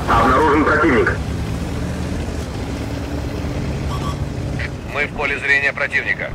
Обнаружен противник. Мы в поле зрения противника.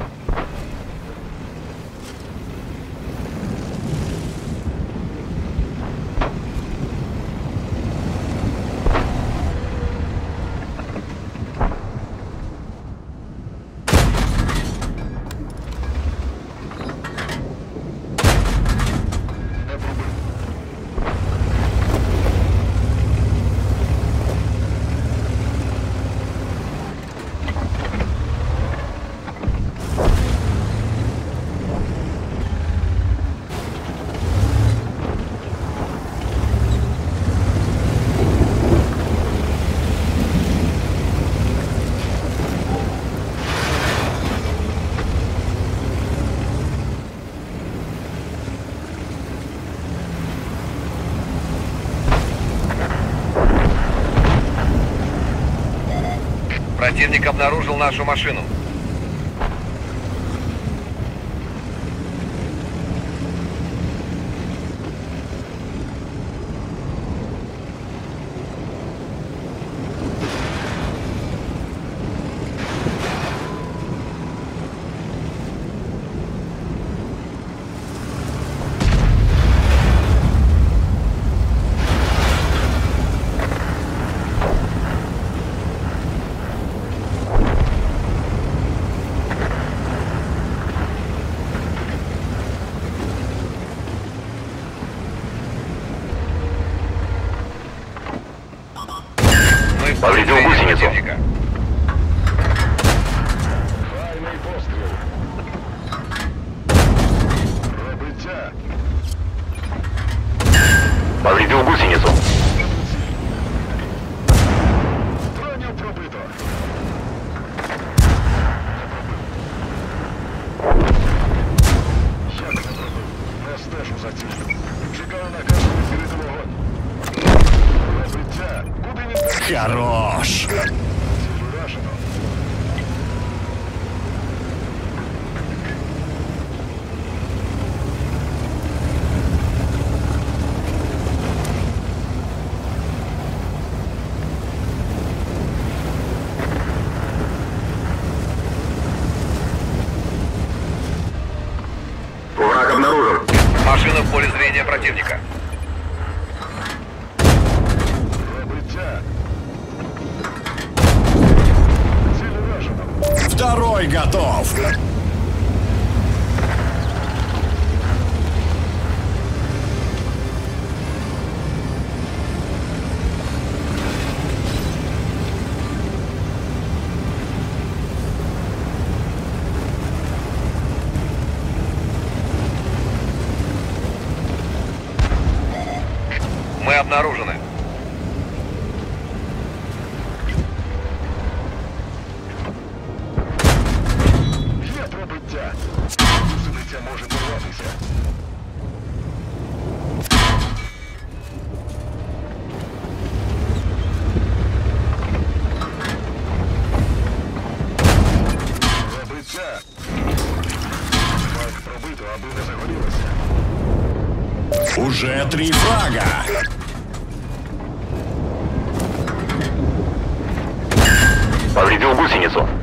Противник обнаружил нашу машину. Повредил гусеницу. Противника. Файний постріл. Пробиття. Повредил гусеницу. Броню пробито. Як не пробив? Не стежу за ціллю. Чекаю наказу відкрити вогонь. Пробиття. Куди він? Хорош! Ціль уражено. Враг обнаружен. Машина в поле зрения противника. Пробиття. Ціль уражено. Второй готов! Мы обнаружены. Є пробиття. Гусениця може порватися. Пробиття. Мать пробито, аби не загорілося. Уже 3 фрага! Повредил гусеницу.